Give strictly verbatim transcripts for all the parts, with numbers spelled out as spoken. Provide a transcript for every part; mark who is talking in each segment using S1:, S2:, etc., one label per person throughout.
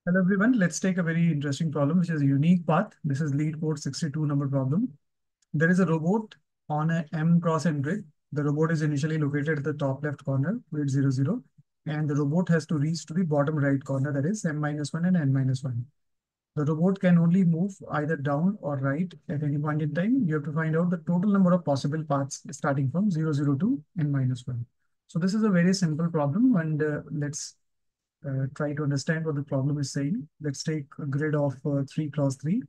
S1: Hello everyone, let's take a very interesting problem which is a unique path. This is lead code sixty-two number problem. There is a robot on a M cross N grid. The robot is initially located at the top left corner, weight zero zero, and the robot has to reach to the bottom right corner, that is M minus one and N minus one. The robot can only move either down or right at any point in time. You have to find out the total number of possible paths starting from zero zero to N minus one. So this is a very simple problem, and uh, let's uh, try to understand what the problem is saying. Let's take a grid of uh, three cross three.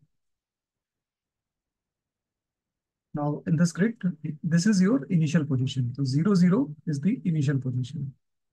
S1: Now, in this grid, this is your initial position. So zero zero is the initial position.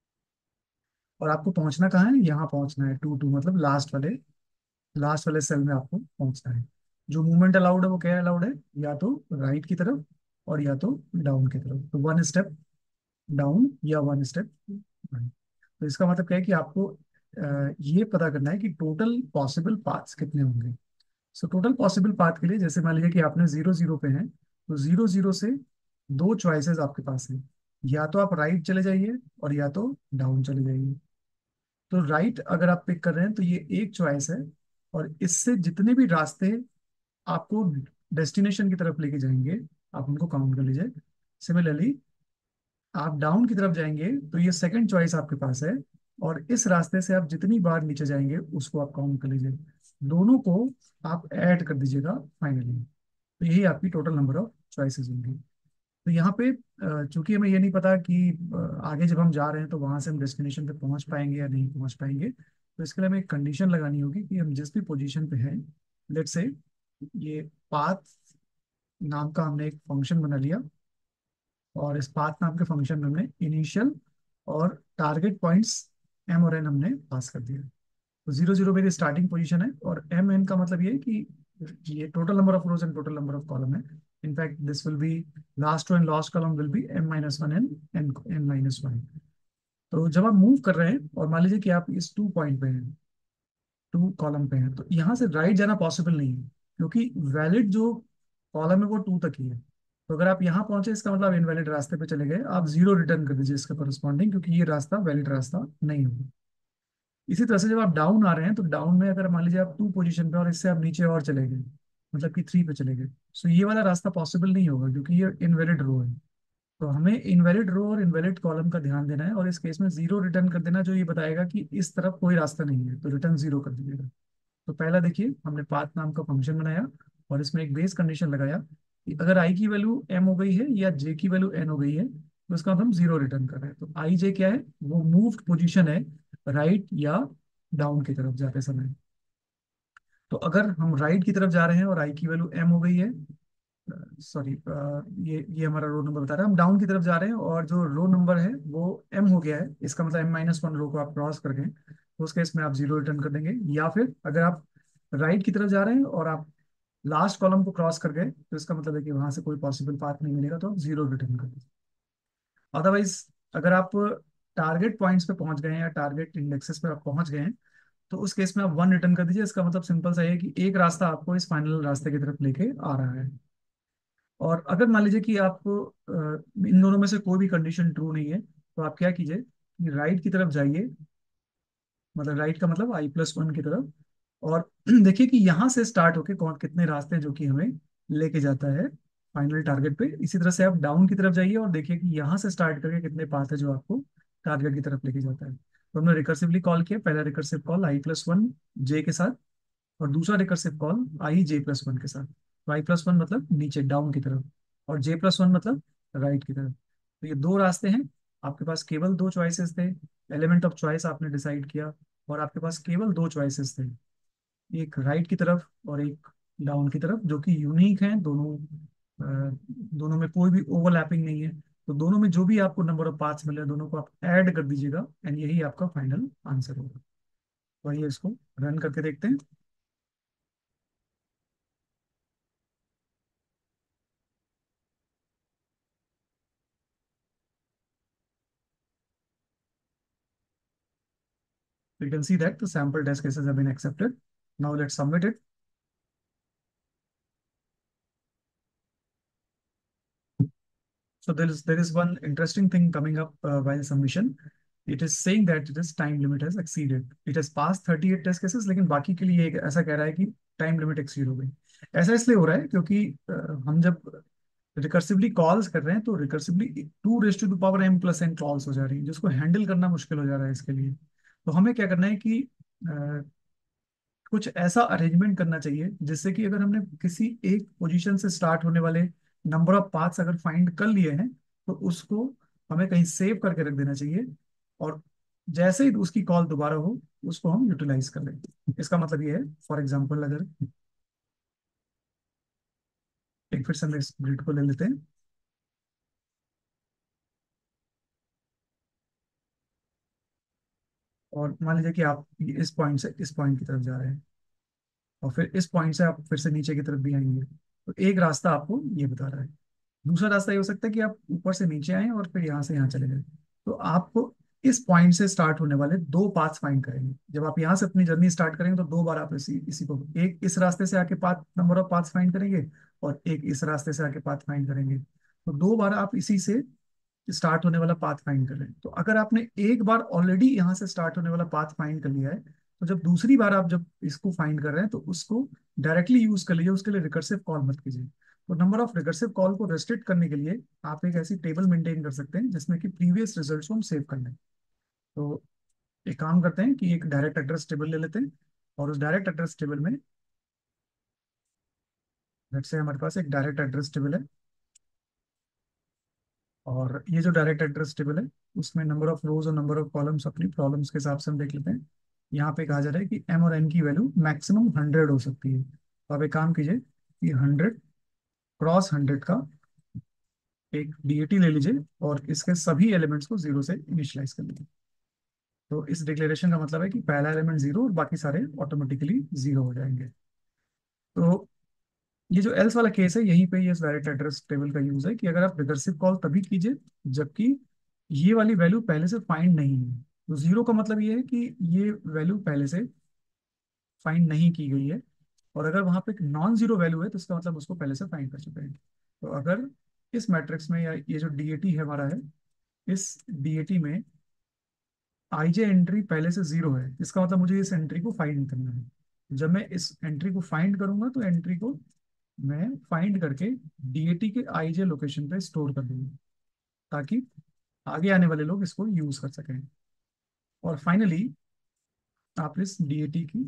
S1: और आपको पहुंचना कहाँ है? यहाँ पहुंचना है two two, मतलब last वाले लास्ट वाले सेल में आपको पहुंचना है. जो मूवमेंट अलाउड है वो क्या अलाउड है? या तो राइट की तरफ और या तो डाउन की तरफ. तो वन स्टेप डाउन या वन स्टेप राइट. तो इसका मतलब क्या है कि आपको अ, ये पता करना है कि टोटल पॉसिबल पाथ्स कितने होंगे. सो टोटल पॉसिबल पाथ के लिए, जैसे मान लीजिए कि आपने जीरो जीरो पे हैं, तो जीरो जीरो से दो चॉइसेस आपके पास हैं. या तो आप राइट चले जाइए और या तो डाउन चले जाइए. तो राइट अगर आप पिक कर रहे हैं तो ये एक चॉइस है, और इससे जितने भी रास्ते आपको डेस्टिनेशन की तरफ लेके जाएंगे आप उनको काउंट कर लीजिए. सिमिलरली आप डाउन की तरफ जाएंगे तो ये सेकंड चॉइस आपके पास है, और इस रास्ते से आप जितनी बार नीचे जाएंगे उसको आप काउंट कर लीजिए. दोनों को आप ऐड कर दीजिएगा फाइनली. तो यही आपकी टोटल नंबर ऑफ चॉइसेस होंगी. तो यहाँ पे अ, चूंकि हमें ये नहीं पता कि अ, आगे जब हम जा रहे हैं तो वहां से हम डेस्टिनेशन पे पहुंच पाएंगे या नहीं पहुंच पाएंगे, तो इसके लिए हमें एक कंडीशन लगानी होगी कि हम जिस भी पोजीशन पे हैं, लेट्स से ये पाथ नाम का हमने एक फंक्शन बना लिया, और इस पाथ नाम के फंक्शन में हमने इनिशियल और टारगेट पॉइंट्स एम और एन हमने पास कर दिया. तो जीरो जीरो मेरी स्टार्टिंग पोजीशन है, और एम एन का मतलब ये है कि ये total number of rows and total number of column है. In fact this will be last row and last column will be M minus one and N N minus one. तो जब आप मूव कर रहे हैं और मान लीजिए कि आप इस टू पॉइंट पे हैं, टू कॉलम पे हैं, तो यहाँ से राइट जाना पॉसिबल नहीं है, क्योंकि वैलिड जो कॉलम है वो टू तक ही है. तो अगर आप यहाँ पहुंचे इसका मतलब इनवैलिड रास्ते पे चले गए, आप जीरो रिटर्न कर दीजिए इसका करस्पॉन्डिंग, क्योंकि ये रास्ता वैलिड रास्ता नहीं होगा. इसी तरह से जब आप डाउन आ रहे हैं तो डाउन में अगर मान लीजिए आप टू पोजीशन पे और इससे आप नीचे और चले गए, मतलब कि थ्री पे चले गए, सो ये वाला रास्ता पॉसिबल नहीं होगा क्योंकि ये इनवैलिड रो है. तो हमें इनवैलिड रो और इनवैलिड कॉलम का ध्यान देना है, और इस केस में जीरो रिटर्न कर देना, जो ये बताएगा कि इस तरफ कोई रास्ता नहीं है, तो रिटर्न जीरो कर दीजिएगा. तो पहला देखिए, हमने पाथ नाम का फंक्शन बनाया और इसमें एक बेस कंडीशन लगाया कि अगर आई की वैल्यू एम हो गई है या जे की वैल्यू एन हो गई है तो इसका मतलब हम जीरो रिटर्न कर रहे हैं. तो आई जे क्या है? वो मूव्ड पोजीशन है राइट या डाउन की तरफ जाते समय. तो अगर हम राइट की तरफ जा रहे हैं और आई की वैल्यू एम हो गई है, सॉरी, ये ये हमारा रो नंबर बता रहा है, हम डाउन की तरफ जा रहे हैं और जो रो नंबर है वो एम हो गया है, इसका मतलब एम माइनस वन रो को आप क्रॉस कर गए, तो उस केस में आप जीरो रिटर्न कर देंगे. या फिर अगर आप राइट की तरफ जा रहे हैं और आप लास्ट कॉलम को क्रॉस कर गए, तो इसका मतलब है कि वहां से कोई पॉसिबल पाथ नहीं मिलेगा, तो आप जीरो रिटर्न कर दीजिए. अदरवाइज अगर आप टारगेट पॉइंट्स पे पहुंच गए हैं या टारगेट इंडेक्सेस पे आप पहुंच गए हैं, तो उस केस में आप वन रिटर्न कर दीजिए. इसका मतलब सिंपल सा है कि एक रास्ता आपको इस फाइनल रास्ते की तरफ लेके आ रहा है. और अगर मान लीजिए कि आप अ, इन दोनों में से कोई भी कंडीशन ट्रू नहीं है, तो आप क्या कीजिए कि राइट की तरफ जाइए, मतलब राइट का मतलब आई प्लस वन की तरफ, और देखिए कि यहाँ से स्टार्ट होके कौन कितने रास्ते हैं जो कि हमें लेके जाता है फाइनल टारगेट पे. इसी तरह से आप डाउन की तरफ जाइए और देखिए कि यहाँ से स्टार्ट करके कितने पाथ है जो आपको टारगेट की तरफ लेके जाता है. तो हमने रिकर्सिवली कॉल किया, पहला recursive call I plus one J के साथ, और दूसरा recursive call I J plus one के साथ. तो आई प्लस वन मतलब नीचे डाउन की तरफ, और जे प्लस वन मतलब राइट की तरफ. तो ये दो रास्ते हैं. आपके पास केवल दो चॉइसेस थे, एलिमेंट ऑफ चॉइस आपने डिसाइड किया, और आपके पास केवल दो चॉइसेस थे, एक राइट की तरफ और एक डाउन की तरफ, जो कि यूनिक हैं दोनों. अ, दोनों में कोई भी ओवरलैपिंग नहीं है. तो दोनों में जो भी आपको नंबर ऑफ पाथ्स मिले दोनों को आप ऐड कर दीजिएगा, एंड यही आपका फाइनल आंसर होगा. तो आइए इसको रन करके देखते हैं. You can see that the sample test cases have been accepted. Now let's submit it. So there is there is one interesting thing coming up uh, while submission. It is saying that it is time limit has exceeded, it has pass thirty eight test cases, लेकिन बाकी के लिए एक ऐसा कह रहा है कि टाइम लिमिट एक्सीड हो गई। ऐसा इसलिए हो रहा है क्योंकि अ, हम जब रिकर्सिवली कॉल्स कर रहे हैं तो recursively two raise to the power M plus N calls हो जा रही हैं, जिसको हैंडल करना मुश्किल हो जा रहा है इसके लिए। तो हमें क्या करना है कि अ, कुछ ऐसा अरेंजमेंट करना चाहिए जिससे कि अगर हमने किसी एक पोजीशन से स्टार्ट होने वाले नंबर ऑफ पाथ्स अगर फाइंड कर लिए हैं, तो उसको हमें कहीं सेव करके रख देना चाहिए, और जैसे ही उसकी कॉल दोबारा हो उसको हम यूटिलाइज कर लें। इसका मतलब ये है, फॉर एग्जाम्पल अगर एक फिर से हम इस ग्रिड को ले लेते हैं, और मान लीजिए कि आप इस पॉइंट से इस पॉइंट की तरफ जा रहे हैं, और फिर इस पॉइंट से आप फिर से नीचे की तरफ भी आएंगे। तो एक रास्ता आपको ये बता रहा है। दूसरा रास्ता ये हो सकता है कि आप ऊपर से नीचे आए और फिर यहाँ से यहाँ चले जाए। तो आपको इस पॉइंट से स्टार्ट होने वाले दो पाथ फाइंड करेंगे। जब आप यहाँ से अपनी जर्नी स्टार्ट करेंगे तो दो बार आप इसी इसी को, एक इस रास्ते से आके path number of path find करेंगे, और एक इस रास्ते से आके पाथ फाइंड करेंगे। तो दो बार आप इसी से स्टार्ट होने वाला पाथ फाइंड कर रहे हैं। तो अगर आपने एक बार ऑलरेडी यहाँ से स्टार्ट होने वाला पाथ फाइंड कर लिया है, तो जब दूसरी बार आप जब इसको फाइंड कर रहे हैं तो उसको डायरेक्टली यूज कर लीजिए, उसके लिए रिकर्सिव कॉल मत कीजिए। तो नंबर ऑफ रिकर्सिव कॉल को रेस्ट्रिक्ट करने के लिए आप एक ऐसी टेबल मेंटेन कर सकते हैं जिसमें कि प्रीवियस रिजल्ट्स को हम सेव कर लें। तो एक काम करते हैं कि एक डायरेक्ट एड्रेस टेबल ले लेते हैं, और उस डायरेक्ट एड्रेस टेबल में, लेट्स से हमारे पास एक डायरेक्ट एड्रेस टेबल है, और ये जो डायरेक्ट एड्रेस टेबल है उसमें नंबर ऑफ रोज और नंबर ऑफ कॉलम्स अपनी प्रॉब्लम्स के हिसाब से हम देख लेते हैं। यहाँ पे कहा जा रहा है कि एम और एन की वैल्यू मैक्सिमम हंड्रेड हो सकती है। तो आप एक काम कीजिए कि हंड्रेड क्रॉस हंड्रेड का एक डीएटी ले लीजिए, और इसके सभी एलिमेंट्स को जीरो से इनिशियलाइज कर लीजिए। तो इस डिक्लेरेशन का मतलब है कि पहला एलिमेंट जीरो और बाकी सारे ऑटोमेटिकली जीरो हो जाएंगे। तो ये जो एल्स वाला केस है, यहीं पे ये डायरेक्ट एड्रेस टेबल का यूज है कि अगर आप रिकर्सिव कॉल तभी कीजिए जबकि ये वाली वैल्यू पहले से फाइंड नहीं है। तो जीरो का मतलब ये है कि ये वैल्यू पहले से फाइंड नहीं की गई है, और अगर वहां पे एक नॉन जीरो वैल्यू है तो इसका मतलब उसको पहले से फाइंड कर चुके हैं। तो अगर इस मैट्रिक्स में, या ये जो डीएटी है हमारा है, इस डीएटी में आईजे एंट्री पहले से जीरो है, इसका मतलब मुझे इस एंट्री को फाइंड करना है। जब मैं इस एंट्री को फाइंड करूंगा तो एंट्री को मैं फाइंड करके डीएटी के आईजे लोकेशन पे स्टोर कर दूंगा, ताकि आगे आने वाले लोग इसको यूज कर सकें। और फाइनली आप इस डीएटी की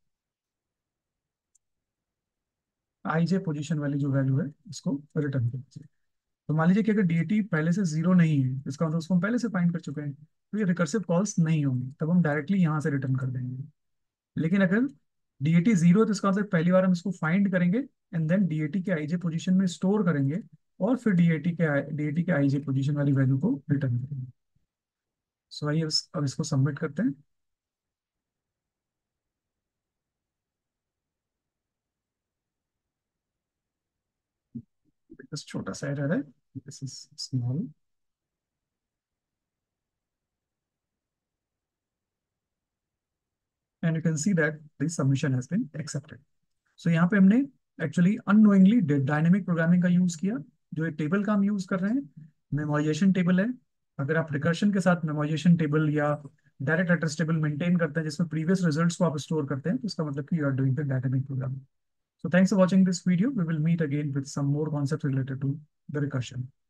S1: आईजे पोजीशन वाली जो वैल्यू है इसको रिटर्न कर दीजिए। तो मान लीजिए कि अगर डीएटी पहले से जीरो नहीं है, तो इसका मतलब उसको हम पहले से फाइंड कर चुके हैं, तो ये रिकर्सिव कॉल्स नहीं होंगी, तब हम डायरेक्टली यहाँ से रिटर्न कर देंगे। लेकिन अगर डीएटी जीरो है तो इसका मतलब पहली बार हम इसको फाइंड करेंगे, एंड देन डीएटी के आईजे पोजीशन में स्टोर करेंगे, और फिर डीएटी के डीएटी के आईजे पोजीशन वाली वैल्यू को रिटर्न करेंगे। सो आइए इस- अब इसको सबमिट करते हैं। बस छोटा सा एरर है, this is small, and you can see that this submission has been accepted. So यहाँ पे हमने एक्चुअली अननोइंगली डायनेमिक प्रोग्रामिंग का यूज किया। जो एक टेबल का हम यूज कर रहे हैं, मेमोराइजेशन टेबल है। अगर आप रिकर्शन के साथ मेमोराइजेशन टेबल या डायरेक्ट एड्रेस टेबल मेंटेन करते हैं जिसमें प्रीवियस रिजल्ट्स को आप स्टोर करते हैं, तो इसका मतलब कि you are doing the dynamic programming. So thanks for watching this video. We will meet again with some more concepts related to the recursion.